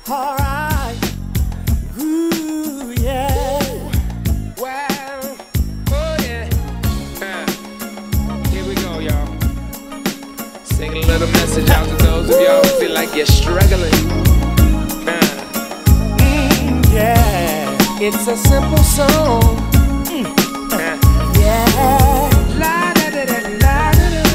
alright. Ooh, yeah. Well, oh yeah. Here we go, y'all. Sing a little message out to those of y'all who feel like you're struggling. Yeah. It's a simple song. Yeah. La da da da la da da.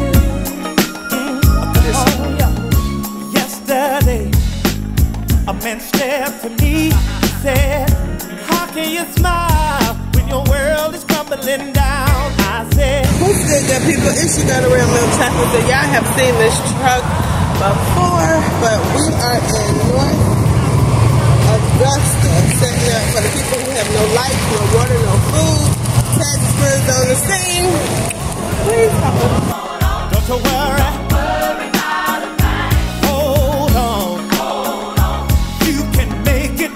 Yesterday, a man stepped to me, said, how can you smile when your world is crumbling down? I said, Who said that people issue that around Little Chapel? That y'all have seen this truck before, but we are in North Augusta, setting up for the people who have no lights, no water, no food. TAZZ'S GRILL on the scene. Please help us. don't you worry. Hold on. You can make it.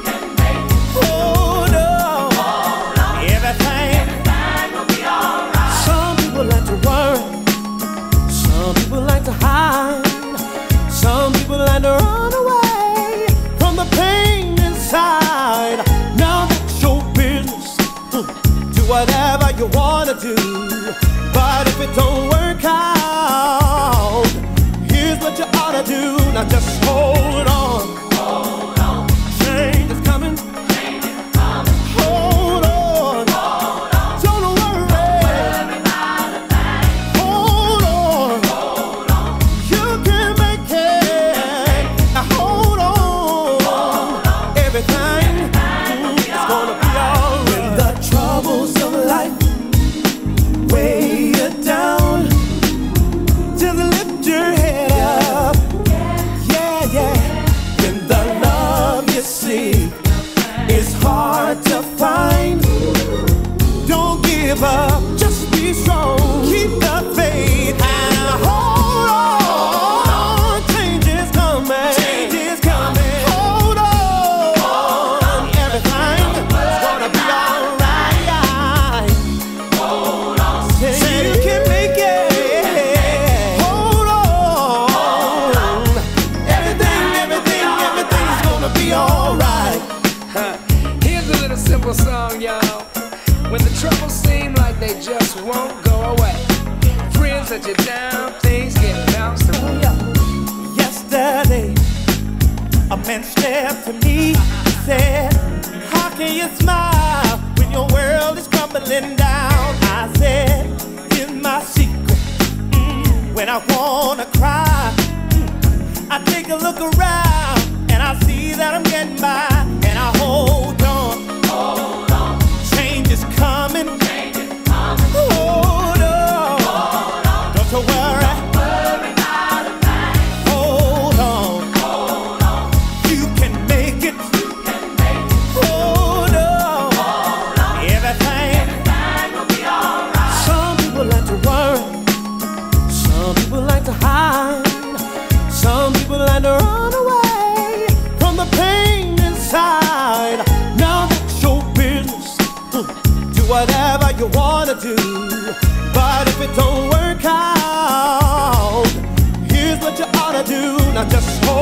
Hold on. Everything will be alright. Some people like to worry. Some people like to hide. Some people like to run away from the pain inside. Now that's your business. Do whatever you wanna do. But if it don't work out, here's what you ought to do. Now just hold on. Hold on. Change is coming. Change is coming. Hold on. Hold on. Don't worry. Hold on. Hold on. You can make it. Now hold on. Hold on. Everything is gonna be alright. When the troubles of life weigh you down, just lift your head up. Yeah, yeah. When the love you seek is hard to find, don't give up, just be strong. Keep the faith and hold on. Change is coming. Change is coming. Hold on. Everything is gonna be alright. Say you can make it. Hold on. Everything's gonna be alright. Here's a little simple song, y'all. When the troubles seem like they just won't go away, friends let you down, things get bounced around. Yesterday, a man stepped to me, said, how can you smile when your world is crumbling down? I said, here's my secret. When I wanna cry, I take a look around and I see that I'm getting by, and I hold on. Hold on. Change is coming. Change is coming. Hold on. Hold on. Don't you worry. Hold on. Hold on. You can make it. Hold on. Hold on. Everything will be alright. Some people like to worry. Some people like to hide. Some people like to run away from the pain inside. Now that's your business. Do whatever you wanna do. But if it don't work out, here's what you ought to do. Now just hold